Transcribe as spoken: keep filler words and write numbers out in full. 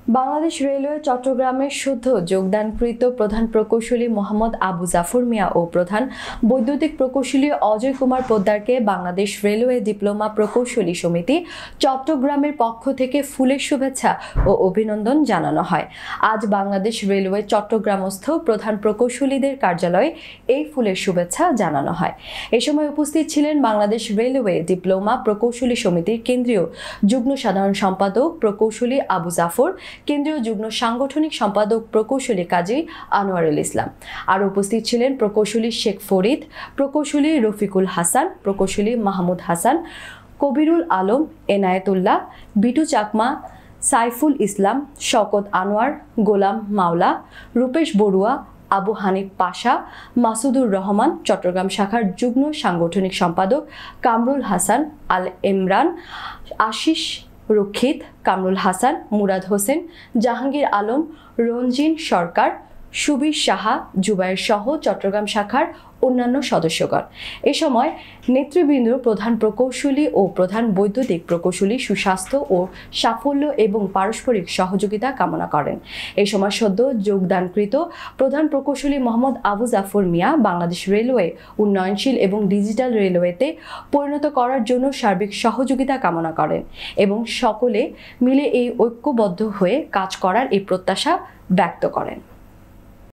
Bangladesh railway চট্টগ্রামের শুদ্ধ যোগদানকৃত প্রধান প্রকৌশলী মোহাম্মদ আবু জাফর মিয়া ও প্রধান বৈদ্যুতিক প্রকৌশলী অজয় কুমার পোদ্দারকে বাংলাদেশ রেলওয়ে ডিপ্লোমা প্রকৌশলী সমিতি চট্টগ্রামের পক্ষ থেকে ফুলের শুভেচ্ছা ও অভিনন্দন জানানো হয়। আজ বাংলাদেশ রেলওয়ে চট্টগ্রামস্থ প্রধান প্রকৌশলীদের কার্যালয়ে এই ফুলের শুভেচ্ছা জানানো হয়। এ সময় উপস্থিত ছিলেন বাংলাদেশ রেলওয়ে ডিপ্লোমা প্রকৌশলী সমিতির কেন্দ্রীয় যুগ্ম সাধারণ সম্পাদক প্রকৌশলী আবু জাফর, কেন্দ্রীয় যুগ্ম সাংগঠনিক সম্পাদক প্রকৌশলী কাজী আনোয়ারুল ইসলাম। আর উপস্থিত ছিলেন প্রকৌশলী শেখ ফরিদ, প্রকৌশলী রফিকুল হাসান, প্রকৌশলী মাহমুদ হাসান, কবিরুল আলম, এনায়েতুল্লাহ, বিটু চাকমা, সাইফুল ইসলাম, শওকত আনোয়ার, গোলাম মাওলা, রূপেশ বড়ুয়া, আবু হানিফ পাশা, মাসুদুর রহমান, চট্টগ্রাম শাখার যুগ্ম সাংগঠনিক সম্পাদক কামরুল হাসান, আল ইমরান, আশিস রক্ষিত, কামরুল হাসান, মুরাদ হোসেন, জাহাঙ্গীর আলম, রঞ্জিন সরকার, সুবীর সাহা, জুবায়ের সহ চট্টগ্রাম শাখার অন্যান্য সদস্যগণ। এ সময় নেতৃবৃন্দ প্রধান প্রকৌশলী ও প্রধান বৈদ্যুতিক প্রকৌশলী সুস্বাস্থ্য ও সাফল্য এবং পারস্পরিক সহযোগিতা কামনা করেন। এই সময় সদ্য যোগদানকৃত প্রধান প্রকৌশলী মোহাম্মদ আবু জাফর মিয়া বাংলাদেশ রেলওয়ে উন্নয়নশীল এবং ডিজিটাল রেলওয়েতে পরিণত করার জন্য সার্বিক সহযোগিতা কামনা করেন এবং সকলে মিলে এই ঐক্যবদ্ধ হয়ে কাজ করার এই প্রত্যাশা ব্যক্ত করেন।